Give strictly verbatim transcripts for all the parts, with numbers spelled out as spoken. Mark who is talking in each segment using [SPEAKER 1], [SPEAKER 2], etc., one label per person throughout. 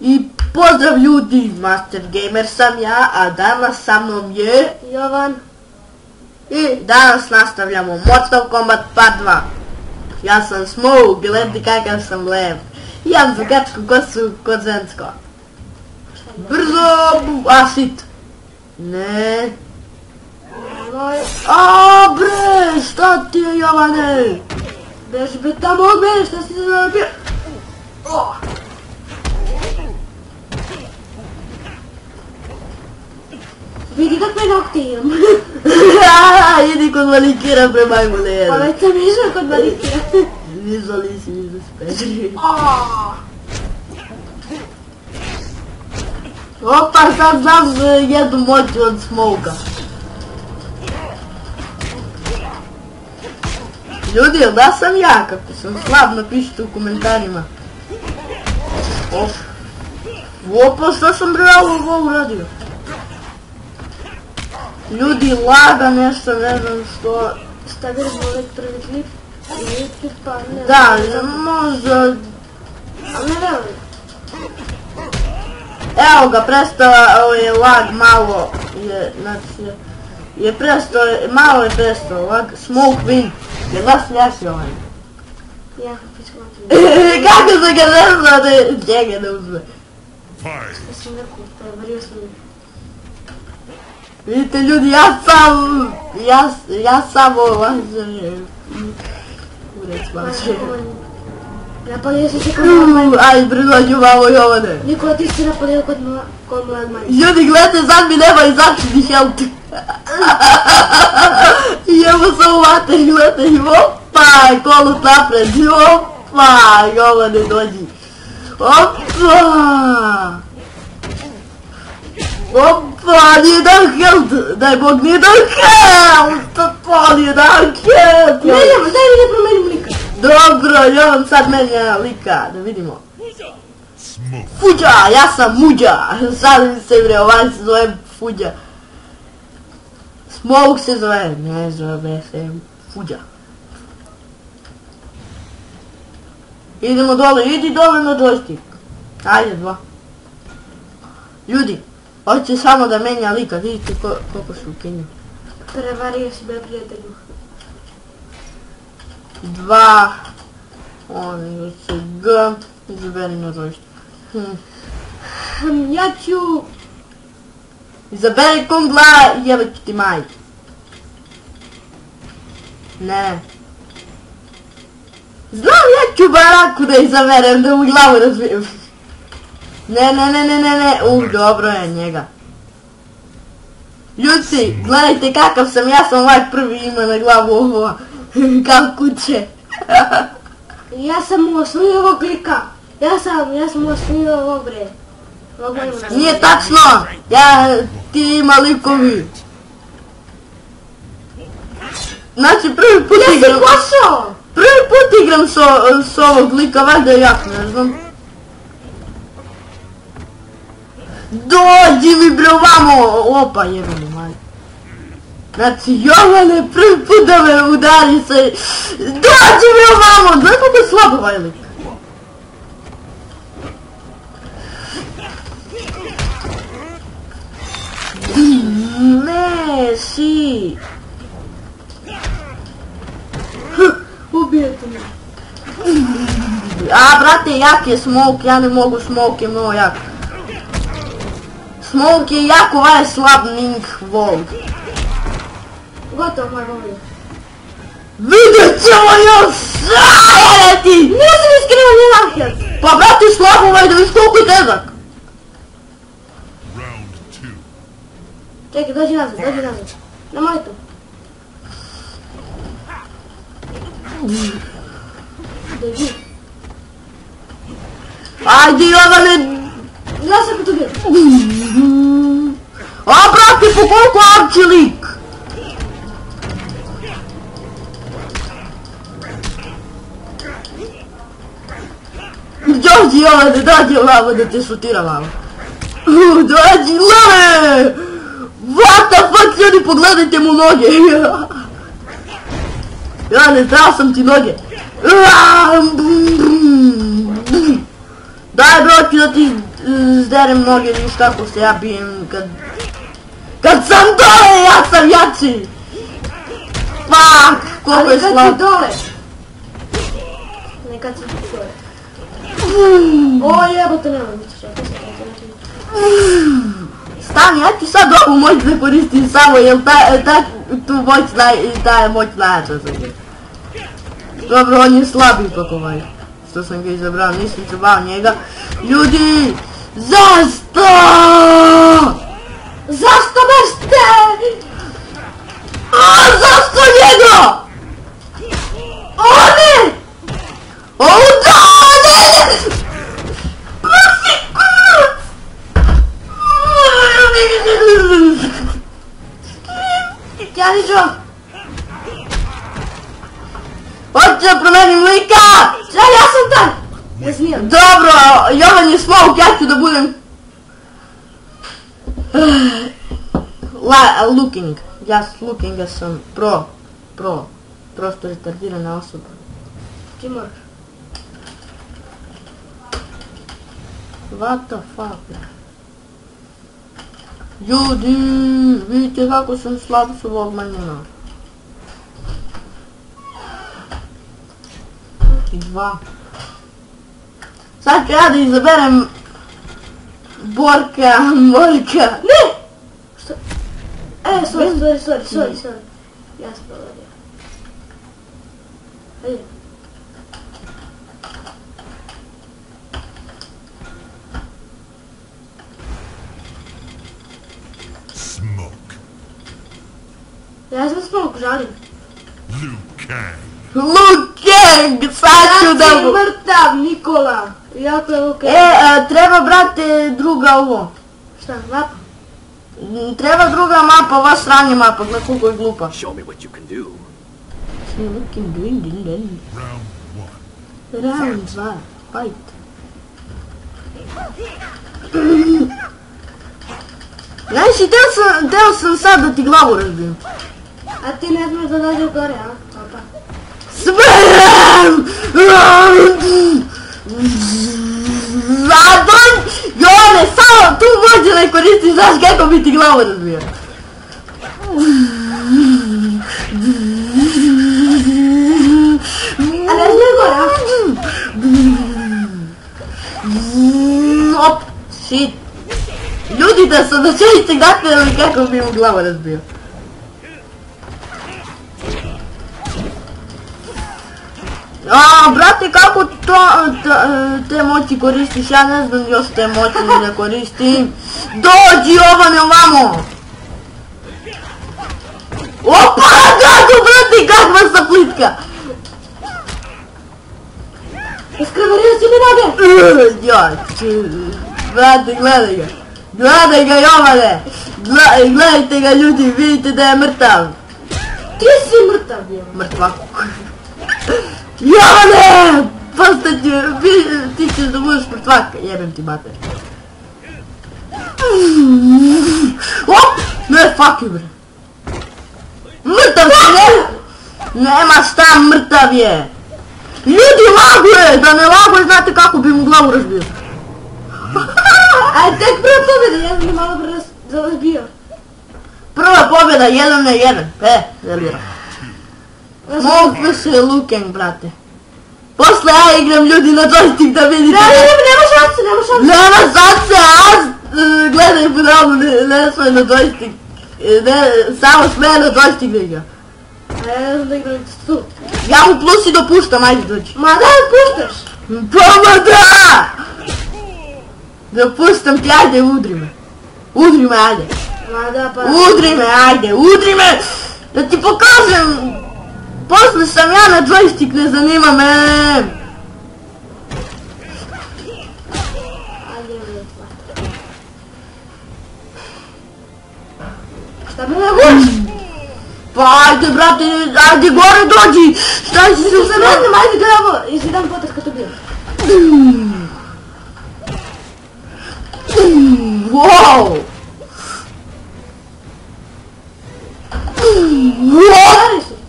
[SPEAKER 1] I pozdrav ljudi, Master Gamer sam ja, a danas sa mnom je
[SPEAKER 2] Jovan.
[SPEAKER 1] I danas nastavljamo Mortal Kombat part dva. Ja sam Smoke, gledajte kakav sam lep. Imam zugačku kosu kod žensko. Brzo, asit. Ne. A bre, šta ti je Jovane?
[SPEAKER 2] Beži be tamo od mene, šta si zabio? Vidi kakve nokte imam.
[SPEAKER 1] Idi kod manikira pre majmune.
[SPEAKER 2] Pa već sam išao kod manikira.
[SPEAKER 1] Izvali si mi za speđeri. Opa, sad znam jednu moću od Smoka. Ljudi, da sam ja, kako sam slab, napišite u komentarima. Op. Opa, šta sam bre ovo uradio? Ljudi, laga nešto, ne znam što.
[SPEAKER 2] Stavili smo ovaj prvi klip i YouTube pa ne
[SPEAKER 1] Da, možda...
[SPEAKER 2] Ali ne velim.
[SPEAKER 1] Evo ga, prestao je lag malo, je, znači, je prestao, malo je prestao lag, Smoke win, je vas ljaši ovaj.
[SPEAKER 2] Ja, pičko.
[SPEAKER 1] Kako se ga ne zna da njega ne uzme?
[SPEAKER 2] Ja sam rekao, prevario sam.
[SPEAKER 1] Vidite ljudi, ja sam, ja, ja samo lažem. Urec mače.
[SPEAKER 2] Napalio si se kod mojeg.
[SPEAKER 1] Aj, pridođu malo Jovane.
[SPEAKER 2] Nikola, ti si napalio kod mojeg manje.
[SPEAKER 1] Ljudi, gledajte, sad mi nema i začini health. I evo sam uvate, gledajte, opa, kolos napred, opa, Jovane dođi. Opa. Opa, nije dan health, daj Bog, nije dan health, opa, nije dan health.
[SPEAKER 2] Ne, nema, daj mi ne promenim lika.
[SPEAKER 1] Dobro, Jovan sad menja lika, da vidimo. Fuđa, ja sam Muđa, sad mi se bre, ovaj se zove Fuđa. Smoke se zove, ne zove se Fuđa. Idemo dole, idi dole na joystick. Ajde, dva. Ljudi, hoće samo da menja lika, vidite koliko su ukinju.
[SPEAKER 2] Prevario si be prijatelju.
[SPEAKER 1] Dva. On se G. Izaberi na joystick.
[SPEAKER 2] Ja ću...
[SPEAKER 1] Izaberi kungla i jebet ću ti maj. Ne. Znam ja ću baraku da izaberem, da mu glavu razvijem. Ne, ne, ne, ne, ne, ne, uh, dobro je njega. Ljudi, gledajte kakav sam, ja sam ovaj prvi ima na glavu ovo, kao kuće.
[SPEAKER 2] Ja sam osvojio ovog lika. Ja sam, ja sam osvojio ovog bre.
[SPEAKER 1] Nije tačno, ja, ti ima likovi. Znači prvi put igram...
[SPEAKER 2] Ja sam košao!
[SPEAKER 1] Prvi put igram s ovog lika, valjda ja, ne znam. Dođi mi bre ovamo, opa jebeni maj. Znači Jovane, prvi put da me udari se, dođi mi ovamo, znaš kako je slabo ovaj lik. Ne, si.
[SPEAKER 2] Ubijete me.
[SPEAKER 1] A brate, jak je Smoke, ja ne mogu, Smoke je mnogo jak. Smoke je jako, ovaj je slab Ning Volk.
[SPEAKER 2] Gotovo moj govor.
[SPEAKER 1] Vidjet ćemo još, ajde ti!
[SPEAKER 2] Nisam iskrenuo ni lahjad.
[SPEAKER 1] Pa brate, slabo ovaj, da viš koliko je težak.
[SPEAKER 2] Čekaj, dođi nazad, dođi nazad. Nemoj to. Dođi.
[SPEAKER 1] Ajde Jovane!
[SPEAKER 2] Ja sam kod ubio.
[SPEAKER 1] A brate, po koliko arči lik? Dođi Jovane, dođi ovamo da te šutira malo. Dođi, love! What the fuck, ljudi, pogledajte mu noge. Ja ne znao sam ti noge. Daj bro, ću da ti zderem noge, viš kako se ja bijem kad... Kad sam dole, ja sam jači! Fuck, koliko je slab.
[SPEAKER 2] Ali kad si dole? Ne kad si dole. O jebote, nema biti čekaj se
[SPEAKER 1] Stani, ja ti sad ovu moć da koristim samo, jer tu moć ta moć najjača za njega. Dobro, on je slab ipak ovaj. Što sam ga izabrao, nisam trebao njega. Ljudi, zašto?
[SPEAKER 2] Zašto baš te?
[SPEAKER 1] A, zašto njega? O ne! O da, ne! Prosi, kurac!
[SPEAKER 2] Janićo!
[SPEAKER 1] Hoću da promenim lika!
[SPEAKER 2] Ja, ja sam taj! Ne smijem.
[SPEAKER 1] Dobro, Jovan je smoke, ja ću da budem... La, looking, just looking, ja sam pro, pro, prosto retardirana osoba.
[SPEAKER 2] Ti moraš.
[SPEAKER 1] What the fuck? Ljudi, vidite kako sam slab s ovog manjina. I dva. Sad ću ja da izaberem Borka, Morka.
[SPEAKER 2] Ne! Što? E, sorry, sorry, sorry, sorry, sorry. Ja sam provadio. Ajde.
[SPEAKER 3] Smoke.
[SPEAKER 2] Ja sam smoke, žalim.
[SPEAKER 3] Liu Kang.
[SPEAKER 1] Liu Kang, sad ću da...
[SPEAKER 2] Ja si mrtav, Nikola. Jako je Liu Kang.
[SPEAKER 1] E, treba brate druga ovo.
[SPEAKER 2] Šta, mapa?
[SPEAKER 1] Treba druga mapa, ova sranje mapa, gled koliko je glupa.
[SPEAKER 4] Show me what you can do.
[SPEAKER 1] Looking green, din, din.
[SPEAKER 3] Round one.
[SPEAKER 1] Round dva, fight. Znaš i teo sam, teo sam sad da ti glavu razbijem.
[SPEAKER 2] A ti ne smiješ da dođe gore, a? Opa.
[SPEAKER 1] Sbam! Zadon! Jone, samo tu može da koristiš, znaš kako bi ti glavu razbio.
[SPEAKER 2] A ne smiješ gore, a?
[SPEAKER 1] Op, shit. Ljudi da sam da čelice gledali kako bi mu glavu razbio. A, brate, kako to, te moći koristiš? Ja ne znam još te moći ne koristim. Dođi Jovane ovamo! Opa, kako, brate, kakva saplitka!
[SPEAKER 2] Iskravario si mi noge!
[SPEAKER 1] Ja, brate, gledaj ga. Gledaj ga, Jovane! Gledajte ga, ljudi, vidite da je mrtav.
[SPEAKER 2] Ti si mrtav, bio.
[SPEAKER 1] Mrtvak. Jovane! Postaću, ti ćeš da budeš mrtvak, jebem ti mater. Op! Ne, fuck you, bre. Mrtav si, ne? Nema šta, mrtav je. Ljudi, laguje! Da ne laguje, znate kako bi mu glavu razbio.
[SPEAKER 2] Ajde, tek prva pobjeda, ja sam malo pre razbio.
[SPEAKER 1] Prva pobjeda, jedan na jedan. E, zelira. Mogu se Liu Kang, brate. Posle ja igram ljudi na joystick da vidite.
[SPEAKER 2] Ne, ne, ne, nema šanse, nema šanse.
[SPEAKER 1] Nema šanse, a gledaj budalu, ne sve na joystick. Samo sve na joystick da igra.
[SPEAKER 2] A ja ne znam da igram tu.
[SPEAKER 1] Ja mu plus i dopuštam, ajde dođi.
[SPEAKER 2] Ma da me puštaš?
[SPEAKER 1] Pa da! Dopuštam ti, ajde udri me. Udri me, ajde.
[SPEAKER 2] Ma da pa...
[SPEAKER 1] Udri me, ajde, udri me! Da ti pokažem! Posle sam ja na joystick, ne zanima me!
[SPEAKER 2] Ajde, bre, hvala. Šta me ne guš?
[SPEAKER 1] Pa ajde, brate, ajde gore dođi! Šta si se
[SPEAKER 2] Ne
[SPEAKER 1] sad...
[SPEAKER 2] znam, ajde gledaj ovo, jesi dan potas kad to bio.
[SPEAKER 1] Wow!
[SPEAKER 2] Stari su.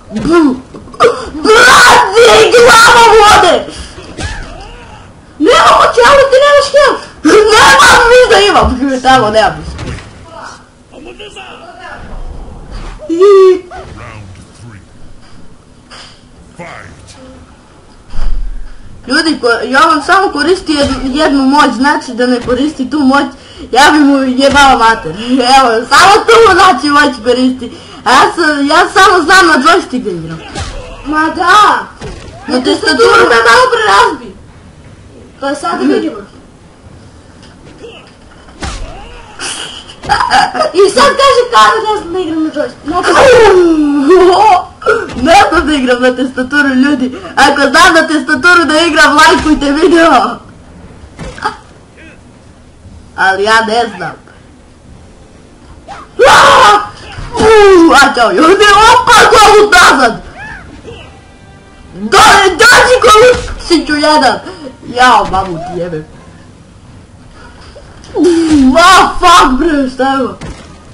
[SPEAKER 1] Brate, glava vode!
[SPEAKER 2] Nema moći, ali ti nema
[SPEAKER 1] tamo, nema više.
[SPEAKER 3] Round three. Fight.
[SPEAKER 1] Ljudi, ja vam samo koristi jednu, jednu moć, znači da ne koristi tu moć, ja bi mu jebao mater. Evo, samo tu znači moć koristi. A ja, sam, ja samo znam na joystick da igram.
[SPEAKER 2] Ma da!
[SPEAKER 1] Na tastaturu me malo prerazbi.
[SPEAKER 2] Pa sad vidimo. I sad kaže kada ne znam da igram na joystick.
[SPEAKER 1] Ne znam da igram na tastaturu, ljudi. Ako znam na tastaturu da igram, lajkujte video. Ali ja ne znam. A čao, ljudi, opa, kolut nazad. Dođi kolut, siću jedan. Jao, mamu ti jebem. Ah, fuck bre, šta je ovo?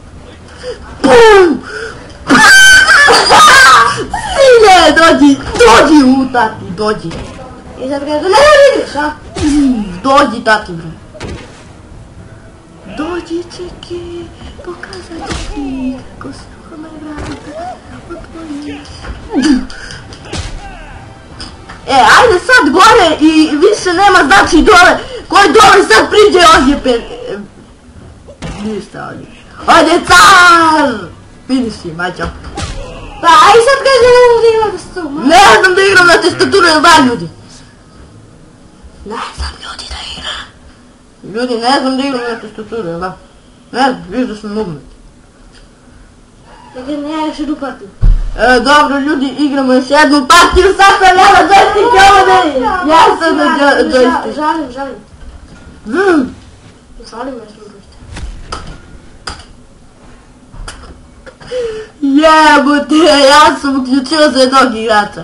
[SPEAKER 1] Sine, dođi, dođi u tati, dođi.
[SPEAKER 2] I sad kaže, ne ne vidiš, a?
[SPEAKER 1] Dođi tati bre. Dođi čeki, pokazat ću ti kako se ome vrata otvori. E, ajde sad gore i više nema znači dole. Koji dole sad priđe odjepen. Ništa ovdje. Ovdje car! Vidiš si, mačo.
[SPEAKER 2] Pa, a i sad kaže ne znam da igram na tastaturu.
[SPEAKER 1] Ne znam da igram na tastaturu, jel da ljudi? Ne znam ljudi da igram. Ljudi, ne znam da igram na tastaturu, jel da? Ne znam, viš da sam nubmet.
[SPEAKER 2] Dakle, ne, još jednu partiju.
[SPEAKER 1] E, dobro ljudi, igramo još jednu partiju, sad sam ja na joystick, ovo ne, ja sam na joystick.
[SPEAKER 2] Žalim, žalim.
[SPEAKER 1] Mm.
[SPEAKER 2] Žalim ja sam na joystick.
[SPEAKER 1] Jebote, ja sam uključio za jednog igrača.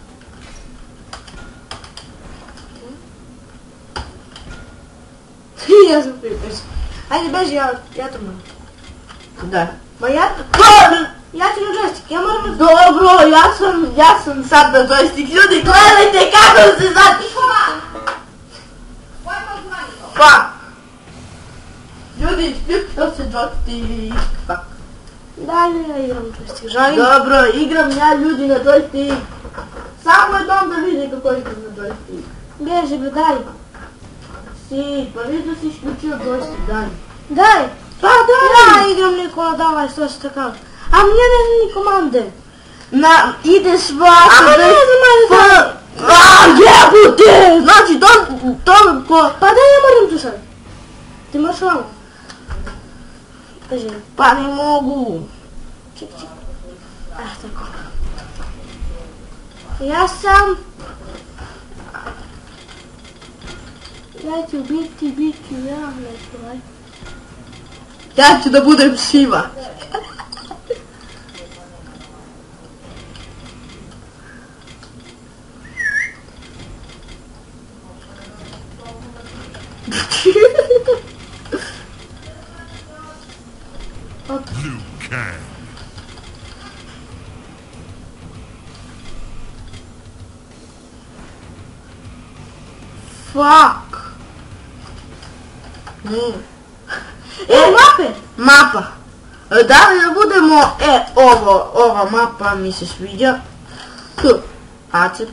[SPEAKER 2] Ja sam pripeš. Ajde, beži, ja, ja to moram.
[SPEAKER 1] Da.
[SPEAKER 2] Ma ja to... Ja ću na joystick, ja moram na...
[SPEAKER 1] Dobro, ja sam, ja sam sad na joystick. Ljudi, gledajte kako se sad... Pa! Ljudi, isključio se joystick. Pa.
[SPEAKER 2] Dalje, ja igram na joystick, žalim.
[SPEAKER 1] Dobro, igram ja ljudi na joystick. Samo je dom da vidi kako igram na joystick.
[SPEAKER 2] Beži, bre, daj.
[SPEAKER 1] Si, pa viš da si isključio joystick, daj.
[SPEAKER 2] Daj.
[SPEAKER 1] Pa daj!
[SPEAKER 2] Ja igram Nikola, davaj, što se tako. A mě ne znam ni komande.
[SPEAKER 1] Na, ideš vas...
[SPEAKER 2] A ne znam, ajde.
[SPEAKER 1] A, jebote! Znači, to, to, ko...
[SPEAKER 2] Pa daj, ja moram tu sad. Ti moraš ovamo. Kaži.
[SPEAKER 1] Pa ne mogu.
[SPEAKER 2] Ček, ček. Ah, tako. Ja sam... Ja ću biti, biti, ja neću, aj.
[SPEAKER 1] Ja ću da budem Šiva.
[SPEAKER 3] Liu Kang.
[SPEAKER 1] Fuck. Ne.
[SPEAKER 2] E, mape!
[SPEAKER 1] Mapa. E, da li da budemo... E, ovo, ova mapa mi se sviđa. K. Acert.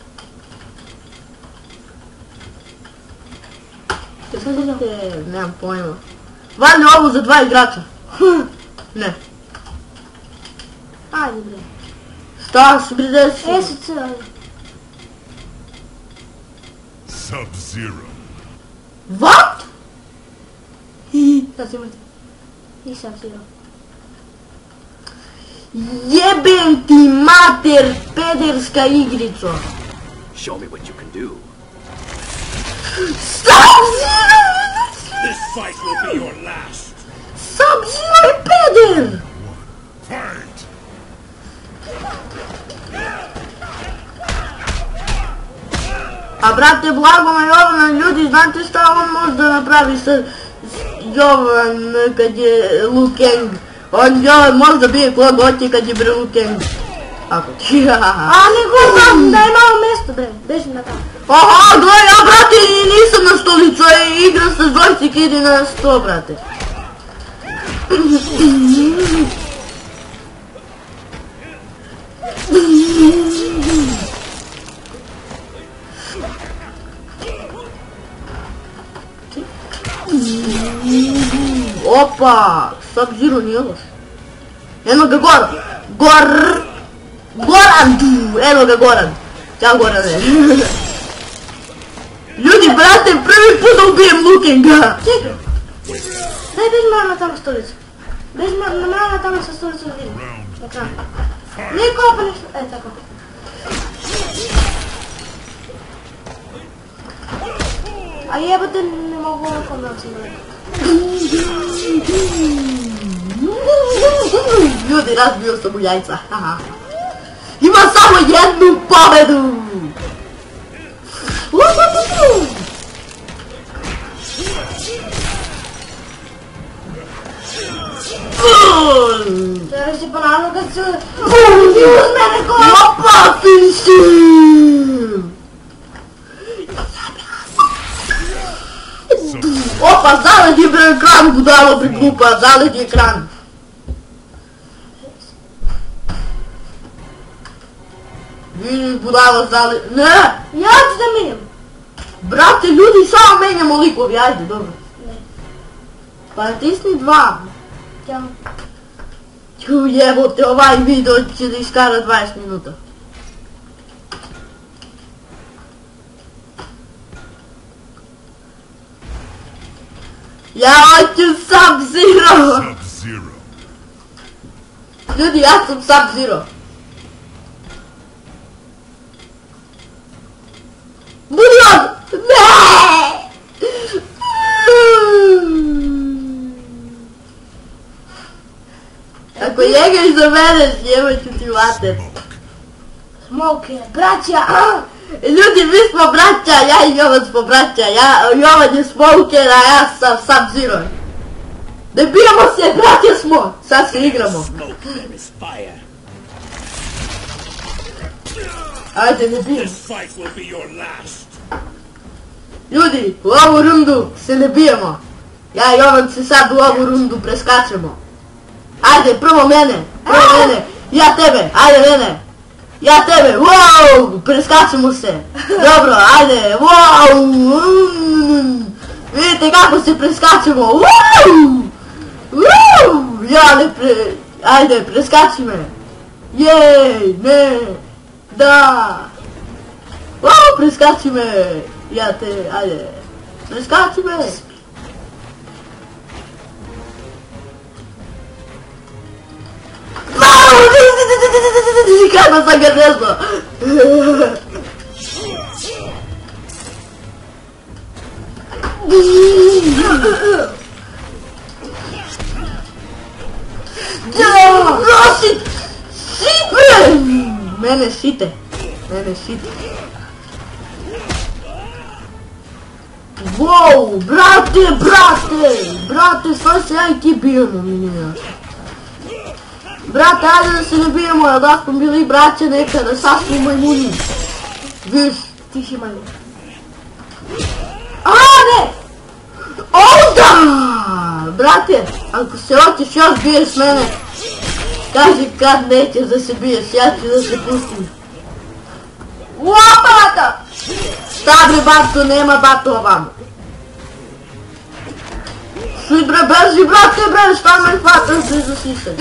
[SPEAKER 1] E, nemam pojma. Valjda ovu za dva igrača. Ne.
[SPEAKER 2] Ajde, bre.
[SPEAKER 1] Šta se bre desi?
[SPEAKER 2] E, sad se ajde.
[SPEAKER 3] Sub-Zero.
[SPEAKER 1] What?
[SPEAKER 2] Sad se imate. Nisam sirao.
[SPEAKER 1] Jebem ti mater, pederska igrico.
[SPEAKER 4] Show me what you can do.
[SPEAKER 1] Sub-Zero!
[SPEAKER 4] This fight will be your last.
[SPEAKER 1] Sub-Zero je peder!
[SPEAKER 3] Fight.
[SPEAKER 1] A brate, blago me Jovan, ljudi, znate šta on može da napravi sa Jovan kad je Liu Kang? On Jovan može da bije kog hoće kad je bre Liu Kang. Ako ti, haha.
[SPEAKER 2] A nego znam da je malo mjesto, bre. Beži na tamo.
[SPEAKER 1] Aha, gledaj, ja brate nisam na stolicu, igram sa joystick, idi na sto, brate. Opa! Sub-Zero nije loš. Eno ga Goran! Gor... Goran! Eno ga Goran! Ćao Gorane! Ljudi, brate, prvi put da ubijem Lukinga!
[SPEAKER 2] Čekaj! Daj beži malo na tamo stolicu. Beži malo na tamo sa stolicu da vidim. Okra. Niko pa nešto... E, tako. A jebate ne mogu ovako da sam rekao.
[SPEAKER 1] Ljudi, razbio sam mu jajca. Ima samo jednu pobedu!
[SPEAKER 2] Sada si ponavno kad se... Ti uz mene ko...
[SPEAKER 1] Opa, finishim! Opa, zaledi bre ekran, budalo bre glupa, zaledi ekran. Vidi budalo zaledi... Ne!
[SPEAKER 2] Ja ću da minjem.
[SPEAKER 1] Brate, ljudi, samo menjamo likovi, ajde, dobro.
[SPEAKER 2] Ne.
[SPEAKER 1] Pa natisni dva.
[SPEAKER 2] Ćao.
[SPEAKER 1] Ću jebote, ovaj video će da iskara dvadeset minuta. Ja hoću Sub-Zero!
[SPEAKER 3] Sub-Zero.
[SPEAKER 1] Ljudi, ja sam Sub-Zero. Budi on! Ne! Ako njega izabereš, jebat ću ti vater.
[SPEAKER 2] Smoke, braća!
[SPEAKER 1] Ljudi, mi smo braća, ja i Jovan smo braća, ja, Jovan je Smoker, a ja sam Sub-Zero. Ne bijemo se, braća smo, sad se igramo.
[SPEAKER 4] Smoke them is fire.
[SPEAKER 1] Ajde, ne bijemo.
[SPEAKER 4] This fight will be your last.
[SPEAKER 1] Ljudi, u ovu rundu se ne bijemo. Ja i Jovan se sad u ovu rundu preskačemo. Ajde, prvo mene, prvo mene, ja tebe, ajde mene. Ja tebe, wow, preskačemo se. Dobro, ajde, wow. Vidite kako se preskačemo, wow. Wow, ja ne pre... Ajde, preskači me. Jej, ne, da. Wow, preskači me. Ja te, ajde, preskači me. Kako sam ga desno? Nosit! Site! Mene site. Mene site. Wow, brate, brate! Brate, što se ja i ti bijemo, mi nije jasno. Brate, ajde da se ne bijemo, jer da smo bili braće nekada, sad smo majmuni. Viš,
[SPEAKER 2] Ti si majmun.
[SPEAKER 1] a ne! Ovda! Brate, ako se hoćeš još biješ mene, kaži kad nećeš da se biješ, ja ću da se pustim.
[SPEAKER 2] Uopata!
[SPEAKER 1] Šta bre bato, nema batova vamo. Svi bre, beži brate bre, šta me hvataš bre za sisaj?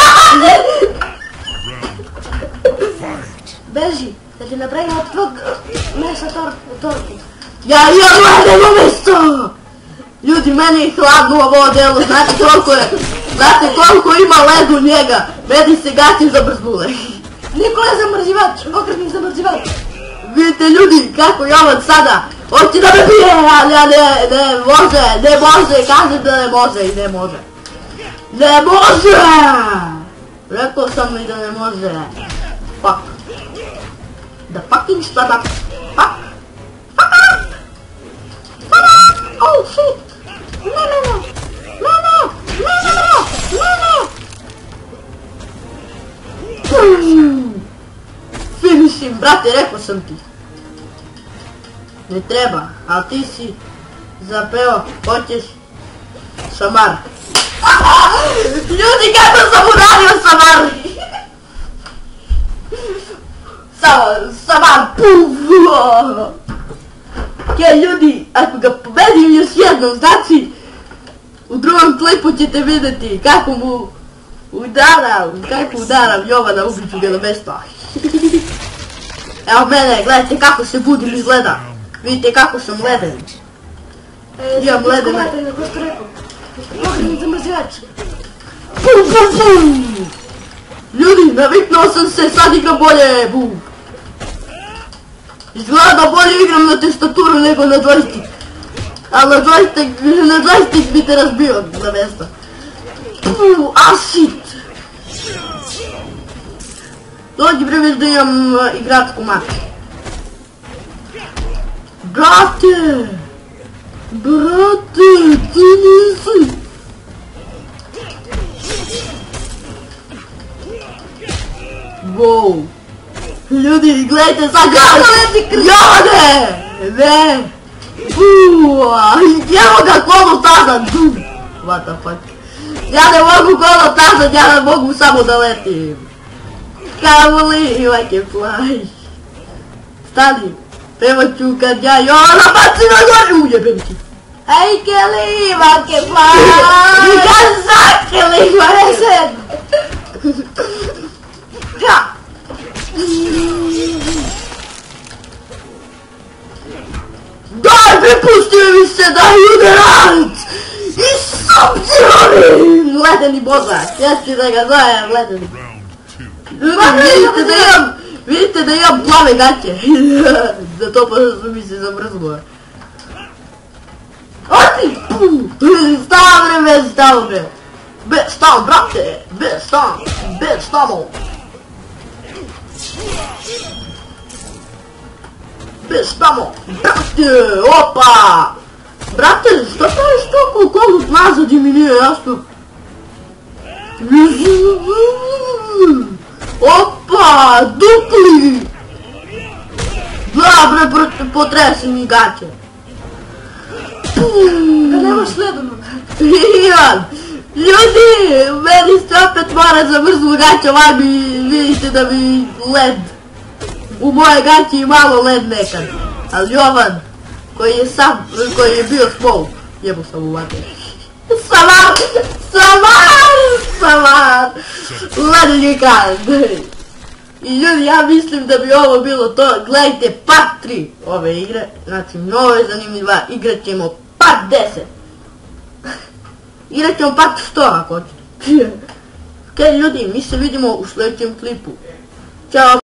[SPEAKER 3] Fight.
[SPEAKER 2] Beži, da ti napravim od tvog mesa tortu.
[SPEAKER 1] Ja imam jedno mesto! Ljudi, meni je hladno ovo delo, znate koliko je, znate koliko ima led u njega, meni se gaći zabrznule.
[SPEAKER 2] Nikola je zamrzivač, okretnik zamrzivač.
[SPEAKER 1] Vidite ljudi, kako Jovan sada, hoće da me bije, ali ja ne, ne može, ne može, kaže da ne može i ne može. Ne može! Rekao sam mi da ne može. Fuck. The fucking shut up. Fuck. Fuck up! Fuck up! Oh shit! Ne, ne, ne! Ne, ne! Ne, ne, ne! Ne, ne! Finishim, brate, rekao sam ti. Ne treba, ali ti si zapeo, hoćeš šamar. Ljudi, kako sam uradio Samar? Samar, Samar, puf! Ok, ljudi, ako ga pobedim još jednom, znači, u drugom klipu ćete vidjeti kako mu udaram, kako udaram Jovana, ubit ću ga na mesto. Evo mene, gledajte kako se budim iz leda. Vidite kako sam leden. Imam ledene.
[SPEAKER 2] Komentaj na ko što rekao. Pokrenim zamrzivač.
[SPEAKER 1] Bum, bum, bum! Ljudi, naviknuo sam se, sad igram bolje, bum! Izgleda da bolje igram na tastaturu nego na joystick. Ali na joystick, na joystick bi te razbio na mjesto. Puh, a shit! Dođi bre, već da imam uh, igračku mačku. Brate! Brate, ti nisi! Wow! Ljudi, gledajte sad kako leti krv! Jovane! Ne! Uuuuh! Evo ga kolo tazan! What the fuck? Ja ne mogu kolo tazan, ja ne mogu samo da letim! Can't believe I can fly! Stani! Pevat ću kad ja Jovana baci na gore! Ujebem ti!
[SPEAKER 2] I can live, I can fly!
[SPEAKER 1] You can suck, killing my head! Ha! Daj, prepustio mi se da udarat! I subzironim! Ledeni bozak, ja ću da ga zovem ledeni. Vidite da imam, vidite da imam plave gaće. Zato pa su mi se zamrzlo. Oti! Stav bre, bez stav bre! Bez stav, brate! Bez stav! Bez stavo! Bez stavo! Brate! Opa! Brate, što praviš toliko kolut nazad i mi nije jasno? Opa! Dupli! Da bre, potresi mi gaće!
[SPEAKER 2] Da nemaš sledano.
[SPEAKER 1] Ivan! Ljudi! Meni se opet mora zamrzlo gaće, ovaj mi vidite da mi led. U moje gaće i malo led nekad. Ali Jovan, koji je sam, koji je bio smol, jebo sam u vate. Samar! Samar! Samar! Ledeni kan! I ljudi, ja mislim da bi ovo bilo to. Gledajte part tri ove igre. Znači, mnogo je zanimljiva. Igrat ćemo part deset. Igrat ćemo part sto ako hoćete. Ok ljudi, mi se vidimo u sljedećem klipu. Ćao!